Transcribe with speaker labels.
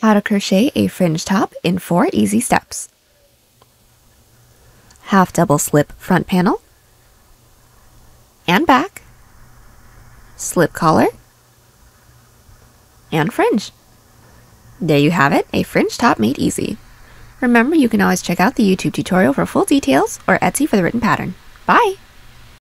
Speaker 1: How to crochet a fringe top in 4 easy steps. Half double slip front panel and back, slip collar, and fringe. There you have it, a fringe top made easy. Remember, you can always check out the YouTube tutorial for full details or Etsy for the written pattern. Bye!